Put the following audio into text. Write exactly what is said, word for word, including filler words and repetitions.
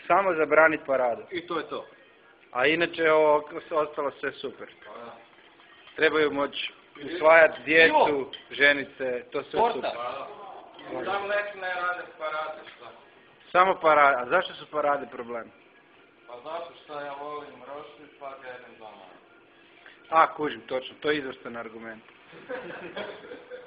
Samo zabraniti paradu. I to je to. A inače ovo ostalo sve super. Trebaju moći usvajati djecu, ženice, to sve super. Samo nek ne rade parade, šta? Samo parade. A zašto su parade problem? Pa zato što ja volim roštilj, pa ga jedem doma. A, kužim, točno, to je izvrstan argument.